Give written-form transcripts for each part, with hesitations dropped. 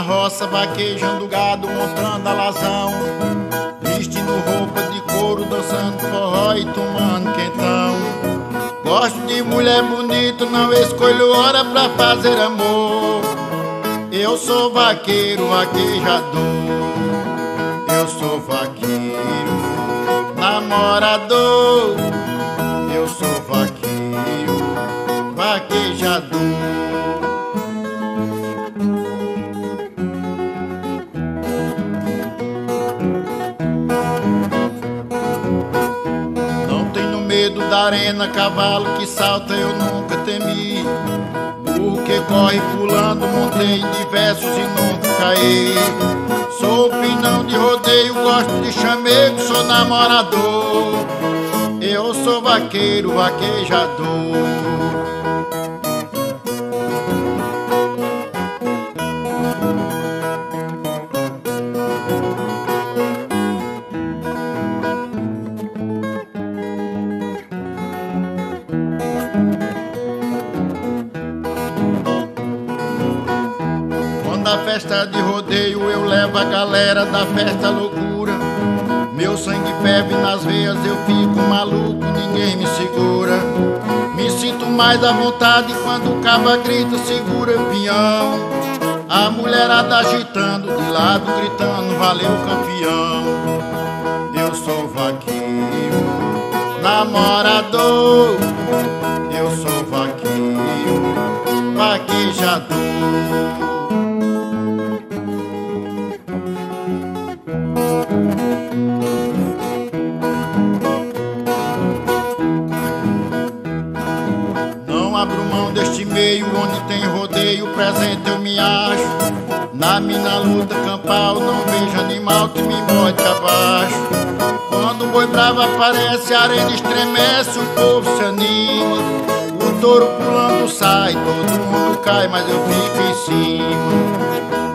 roça, vaquejando gado, montando alazão, vestindo roupa de couro, dançando forró e tomando quentão. Gosto de mulher bonita, não escolho hora pra fazer amor. Eu sou vaqueiro, vaquejador. Eu sou vaqueiro, namorador. Eu sou vaqueiro, vaquejador. Não tenho medo da arena, cavalo que salta eu nunca temi. Burro que corre pulando, montei em diversos e nunca caí. Sou pinão de rodeio, gosto de chamego, sou namorador. Eu sou vaqueiro, vaquejador. Da festa de rodeio eu levo a galera da festa loucura. Meu sangue ferve nas veias, eu fico maluco, ninguém me segura. Me sinto mais à vontade quando o caba grita, segura peão. A mulherada agitando, de lado gritando, valeu campeão. Eu sou vaqueiro, namorador. Eu sou vaqueiro, vaquejador. Não abro mão deste meio onde tem rodeio, presente eu me acho. Na minha luta campal não vejo animal que me bote abaixo. Quando o boi bravo aparece, a arena estremece, o povo se anima. O touro pulando sai, todo mundo cai, mas eu fico em cima.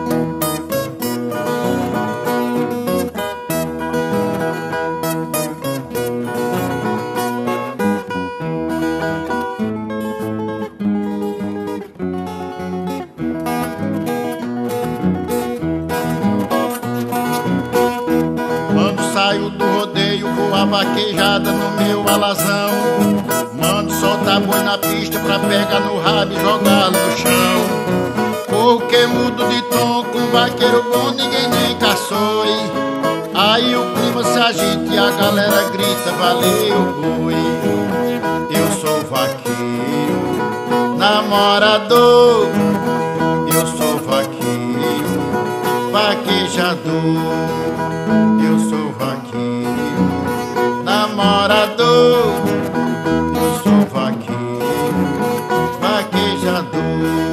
Saio do rodeio, vou a vaquejada no meu alazão. Mando soltar boi na pista pra pegar no rabo e jogá-lo no chão. Corro que mudo de tom, com vaqueiro bom ninguém nem caçoe. Aí o clima se agita e a galera grita, valeu boi. Eu sou vaqueiro, namorador. Eu sou vaqueiro, vaquejador. Eu sou vaqueiro, namorador. Eu sou vaqueiro, vaquejador.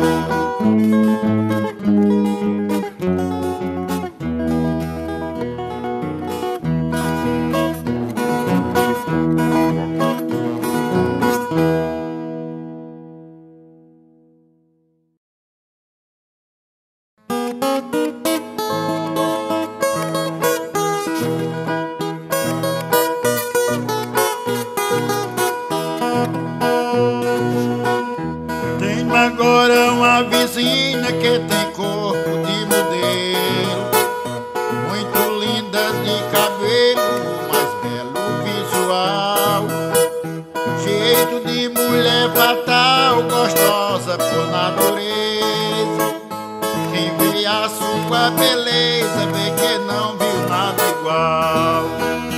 Agora uma vizinha que tem corpo de modelo, muito linda de cabelo, mais belo visual, jeito de mulher fatal, gostosa por natureza. Quem vê a sua beleza vê que não viu nada igual.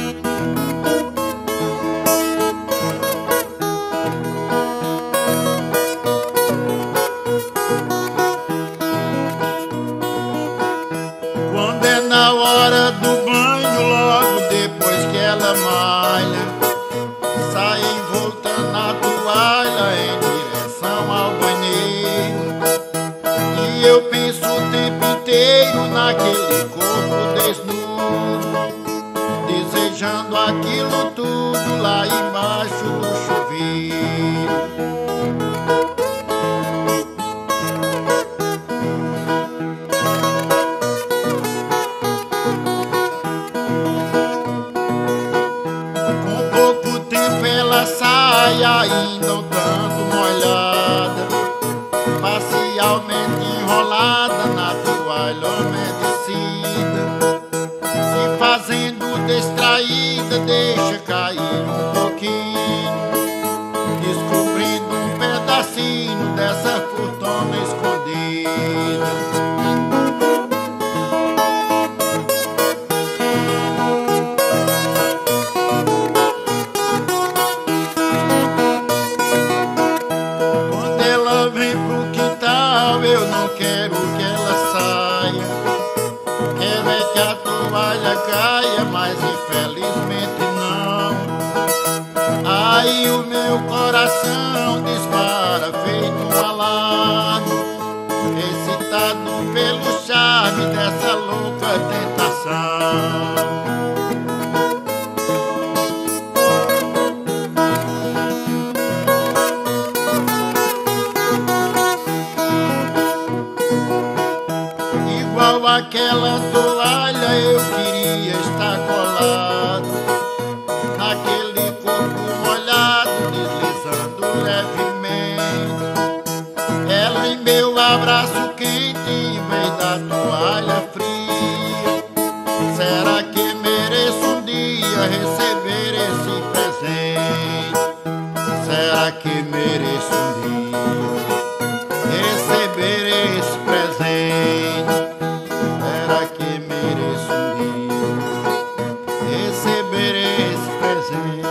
Na hora do banho, logo depois que ela malha, sai envolta na toalha em direção ao banheiro. E eu penso o tempo inteiro naquele corpo desnudo, desejando aquilo tudo lá embaixo do chuveiro. Sai ainda um tanto molhada, parcialmente enrolada na toalha. meu coração dispara feito um alarme, excitado pelo charme dessa louca tentação. Igual aquela toalha eu queria estar colado naquele corpo molhado, deslizando levemente. Ela em meu abraço quente em vez da toalha fria. Será que mereço um dia receber esse presente? Será que mereço um dia receber esse presente? Será que mereço um dia receber esse presente?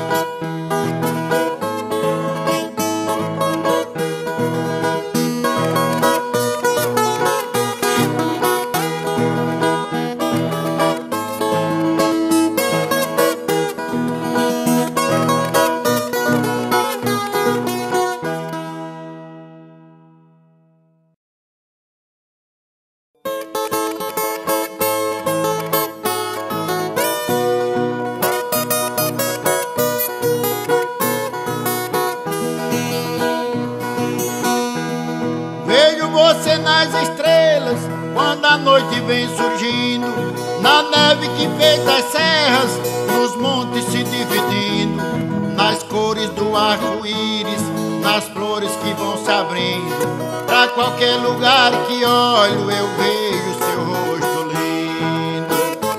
Vejo você nas estrelas, quando a noite vem surgindo, na neve que fez as serras, nos montes se dividindo, nas cores do arco-íris, nas flores que vão se abrindo. Pra qualquer lugar que olho eu vejo seu rosto lindo.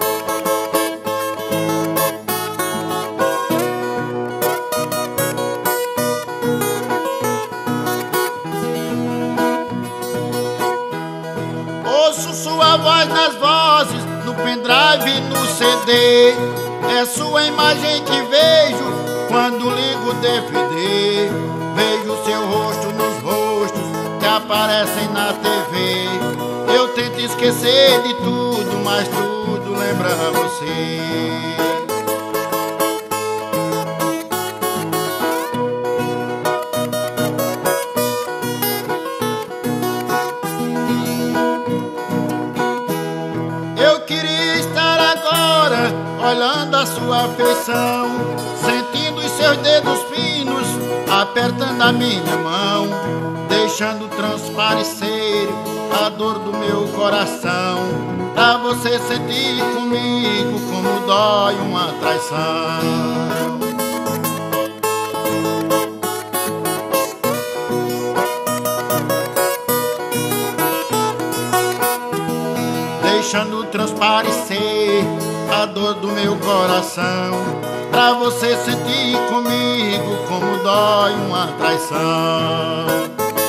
Ouço sua voz nas vozes, no pendrive e no CD. É sua imagem que vejo quando ligo o DVD. Vejo seu rosto nos rostos que aparecem na TV. Eu tento esquecer de tudo, mas tudo lembra você. Eu queria estar agora olhando a sua afeição, sentindo os seus dedos finos apertando a minha mão, deixando transparecer a dor do meu coração, pra você sentir comigo como dói uma traição. Deixando transparecer a dor do meu coração, pra você sentir comigo como dói uma traição.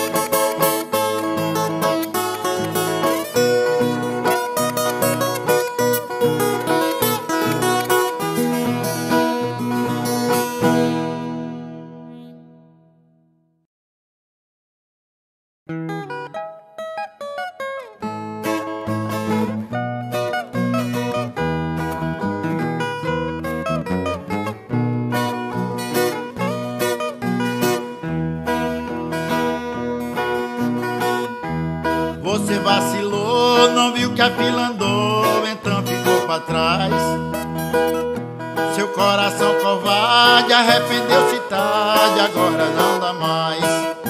Você vacilou, não viu que a fila andou, então ficou pra trás. Seu coração covarde arrependeu-se tarde, agora não dá mais.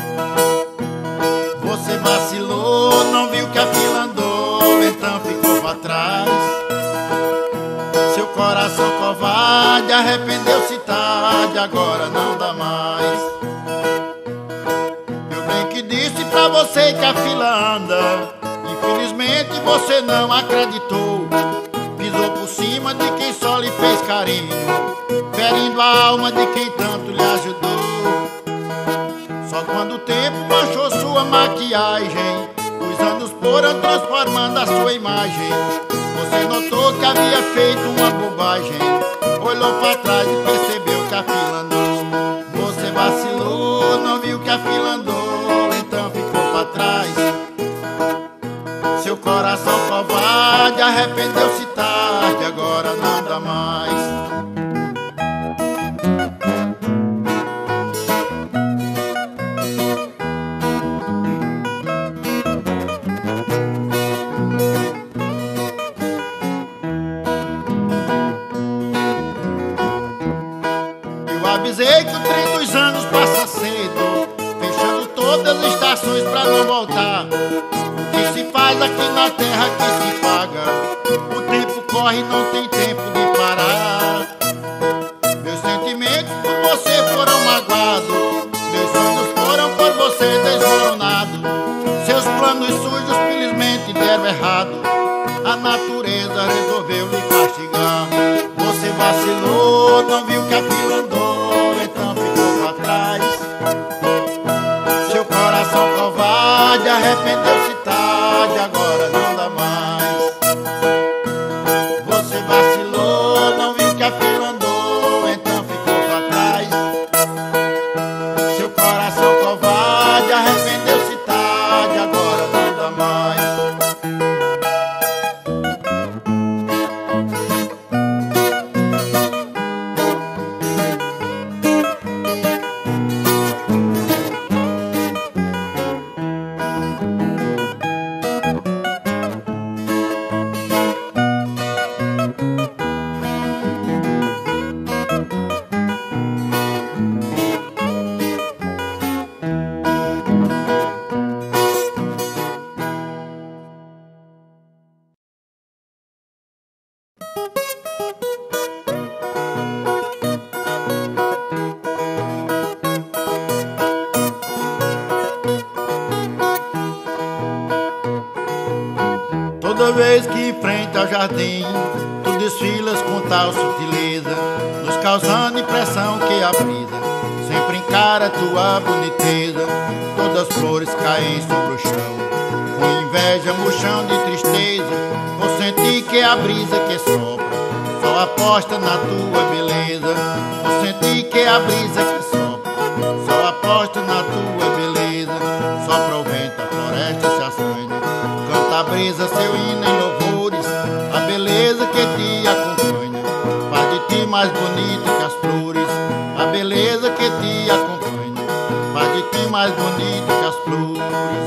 Você vacilou, não viu que a fila andou, então ficou pra trás. Seu coração covarde arrependeu-se tarde, agora não dá mais. Disse pra você que a fila anda, infelizmente você não acreditou. Pisou por cima de quem só lhe fez carinho, ferindo a alma de quem tanto lhe ajudou. Só quando o tempo manchou sua maquiagem, os anos foram transformando a sua imagem, você notou que havia feito uma bobagem, olhou pra trás e percebeu que a fila andou. Você vacilou, não viu que a fila andou, atrás. Seu coração covarde arrependeu-se tarde, agora não dá mais. sei que o trem dos anos passa cedo, fechando todas as estações pra não voltar. O que se faz aqui na terra que se paga, o tempo corre e não tem tempo de parar. Meus sentimentos por você foram magoados, meus sonhos foram por você desmoronados. Seus planos sujos felizmente deram errado, a natureza resolveu lhe castigar. Você vacilou, não viu que a fila andou, então ficou pra trás. Seu coração covarde arrependeu-se tarde, agora não dá mais. Você vacilou, não viu que a fila andou, então ficou pra trás. Seu coração covarde arrependeu-se tarde, agora não dá mais. Toda vez que enfrenta ao jardim, tu desfilas com tal sutileza, nos causando impressão que a brisa sempre encara tua boniteza. Todas as flores caem sobre o chão, com inveja murchando de tristeza. Vou sentir que a brisa que sopra só aposta na tua beleza. Vou sentir que a brisa que sopra só aposta na tua beleza. Sopra o vento, a floresta se assanha, canta a brisa seu hino em louvores, a beleza que te acompanha faz de ti mais bonito que as flores. A beleza que te acompanha faz de ti mais bonito que as flores.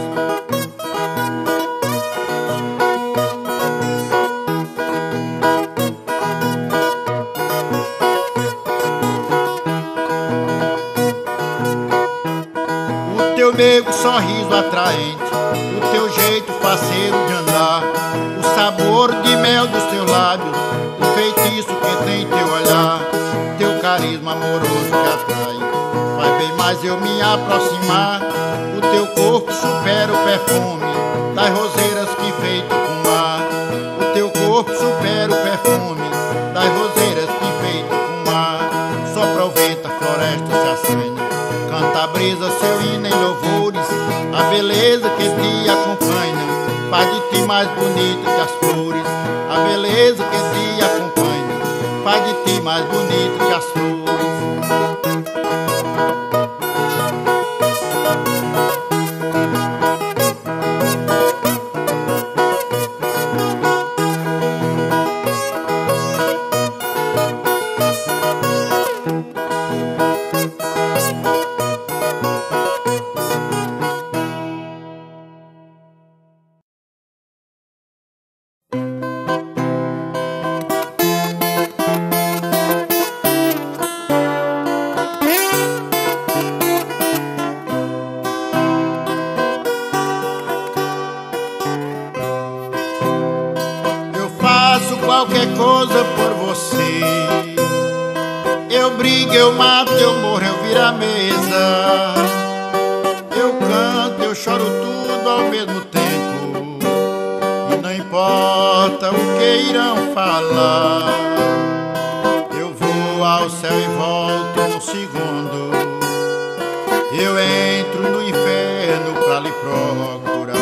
O teu meigo sorriso atraente, o teu jeito faceiro de andar, o sabor de mel dos teus lábios, o feitiço que tem teu olhar, teu carisma amoroso que atrai, faz bem mais eu me aproximar. O teu corpo supera o perfume das roseiras que feito com mar. O teu corpo supera o perfume das roseiras que feito com mar. Sopra o vento, a floresta se assanha, canta a brisa seu hino em louvores, a beleza que te acompanha faz de ti mais bonito que as flores. A beleza que te acompanha faz de ti mais bonito que as flores. Qualquer coisa por você, eu brigo, eu mato, eu morro, eu viro a mesa, eu canto, eu choro tudo ao mesmo tempo, e não importa o que irão falar. Eu vou ao céu e volto num segundo, eu entro no inferno pra lhe procurar.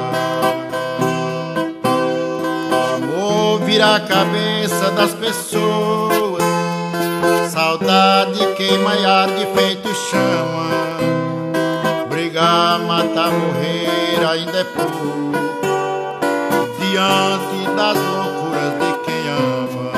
Vira a cabeça das pessoas, saudade queima e arde feito chama. Brigar, matar, morrer ainda é pouco diante das loucuras de quem ama.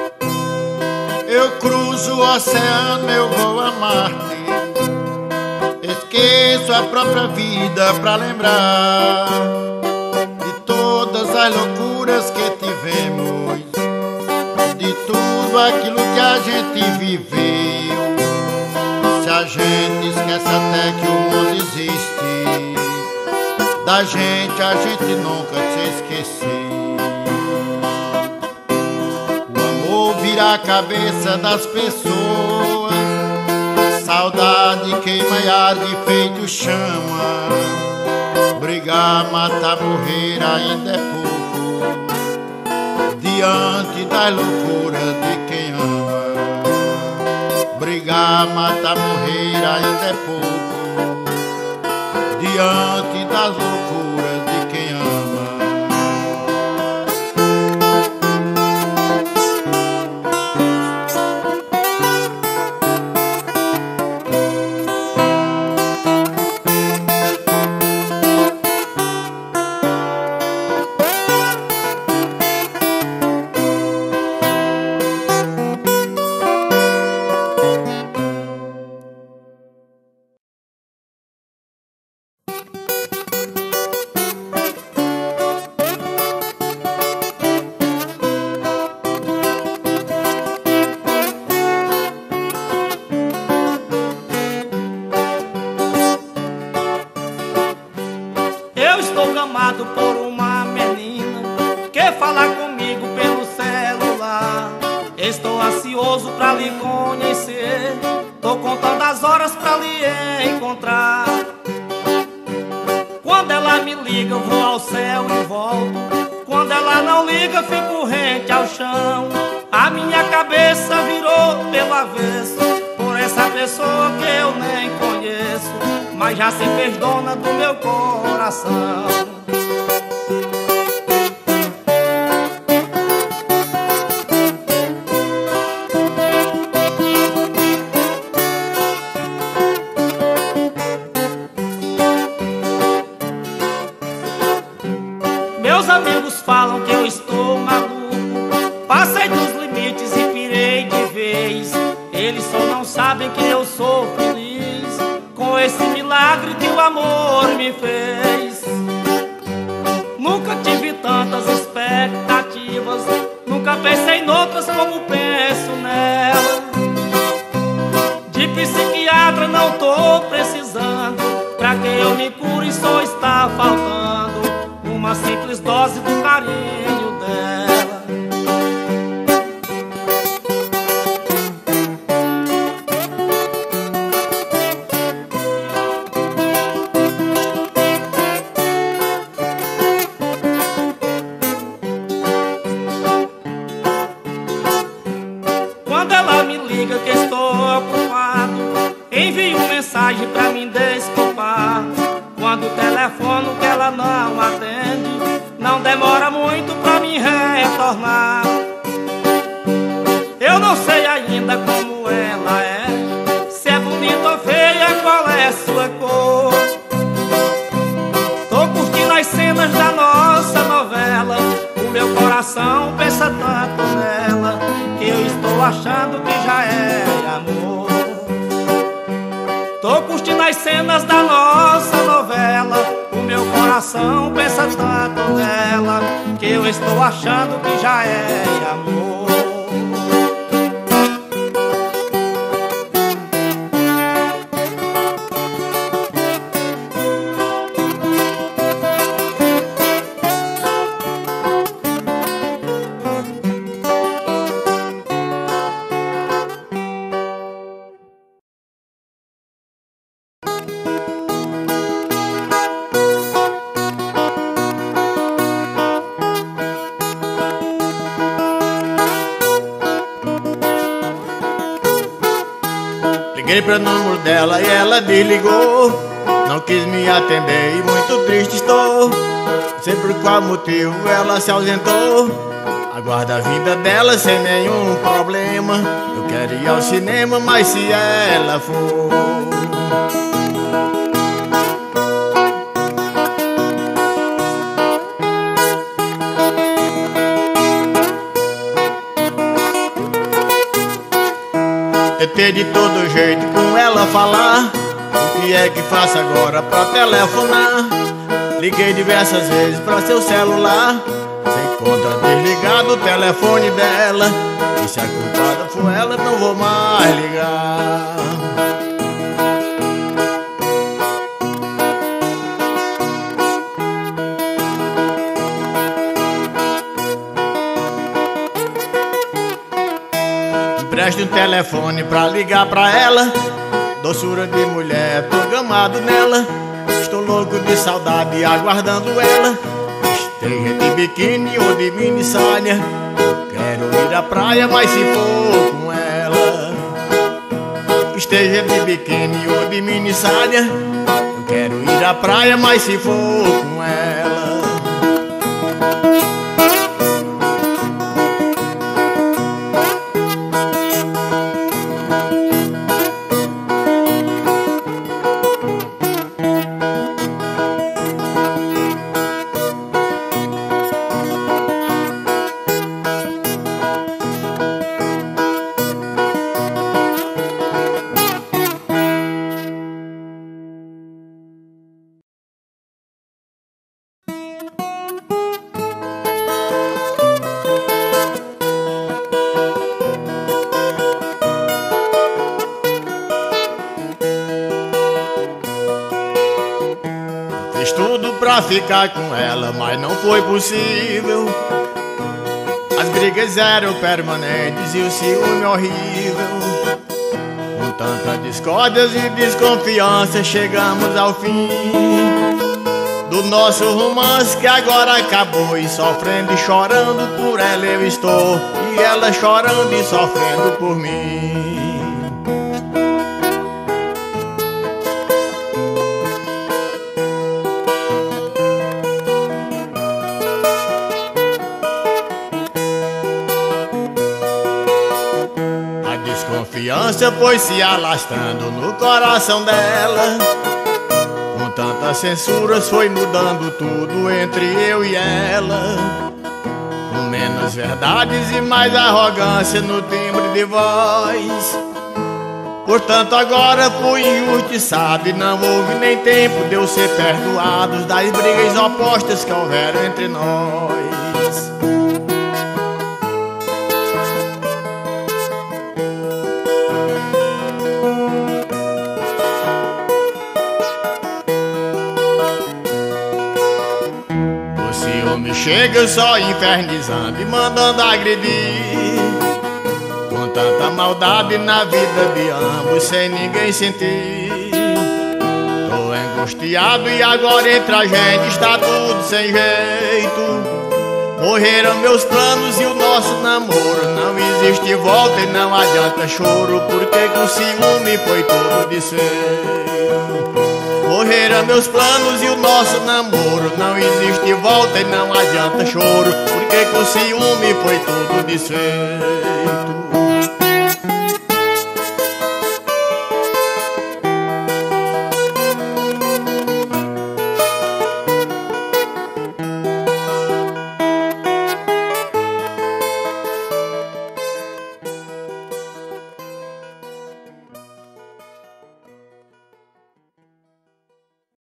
Eu cruzo o oceano, eu vou a Marte, Esqueço a própria vida pra lembrar de todas as loucuras que tivemos, de tudo aquilo que a gente viveu. Se a gente esquece até que o mundo existe, da gente a gente nunca se esqueceu. O amor vira a cabeça das pessoas, saudade queima e arde feito chama. Brigar, matar, morrer ainda é pouco diante das loucuras de quem ama. Brigar, matar, morrer ainda é pouco diante das loucuras de quem ama. Amado por uma menina que fala comigo pelo celular. Estou ansioso pra lhe conhecer, tô contando as horas pra lhe encontrar. Quando ela me liga eu vou ao céu e volto, quando ela não liga fico rente ao chão. A minha cabeça virou pelo avesso por essa pessoa que eu nem conheço, mas já se fez dona do meu coração. Meus amigos falam que eu estou maluco, passei dos limites e pirei de vez. Eles só não sabem que eu sou feliz com esse milagre que o amor me fez. Nunca tive tantas expectativas, nunca pensei noutras como penso nela. De psiquiatra não tô precisando, pra que eu me cure só está faltando uma simples dose do carinho dela. Quando ela me liga que estou ocupado, envio mensagem pra me desculpar. Quando telefono que ela não atende, não demora muito pra me retornar. Eu não sei ainda como ela é, se é bonita ou feia, qual é sua cor. Tô curtindo as cenas da nossa novela, o meu coração pensa tanto nela, que eu estou achando que já é amor. Tô curtindo as cenas da nossa novela, o meu coração pensa tanto nela, que eu estou achando que já é amor. Liguei pro número dela e ela desligou, não quis me atender e muito triste estou. Não sei por qual motivo ela se ausentou, aguardo a vida dela sem nenhum problema. Eu quero ir ao cinema, mas se ela for, tentei de todo jeito com ela falar, que é que faço agora pra telefonar? Liguei diversas vezes pra seu celular, se encontra desligado o telefone dela. E se a culpada for ela, não vou mais ligar. Empreste um telefone pra ligar pra ela. Doçura de mulher, tô gamado nela. Estou louco de saudade aguardando ela. Esteja de biquíni ou de mini saia, quero ir à praia, mas se for com ela. Esteja de biquíni ou de mini saia, eu quero ir à praia, mas se for com ela. Fiz tudo pra ficar com ela, mas não foi possível. As brigas eram permanentes e o ciúme horrível. Com tantas discórdias e desconfiança, chegamos ao fim do nosso romance, que agora acabou. E sofrendo e chorando por ela eu estou, e ela chorando e sofrendo por mim. Desconfiança foi se alastrando no coração dela. Com tantas censuras foi mudando tudo entre eu e ela. Com menos verdades e mais arrogância no timbre de voz. Portanto agora fui injustiçado e não houve nem tempo de eu ser perdoado das brigas opostas que houveram entre nós. Chega só infernizando e mandando agredir, com tanta maldade na vida de ambos sem ninguém sentir. Tô angustiado e agora entre a gente está tudo sem jeito. Morreram meus planos e o nosso namoro, não existe volta e não adianta choro, porque com ciúme foi tudo desfeito. Morreram meus planos e o nosso namoro, não existe volta e não adianta choro, porque com ciúme foi tudo desfeito.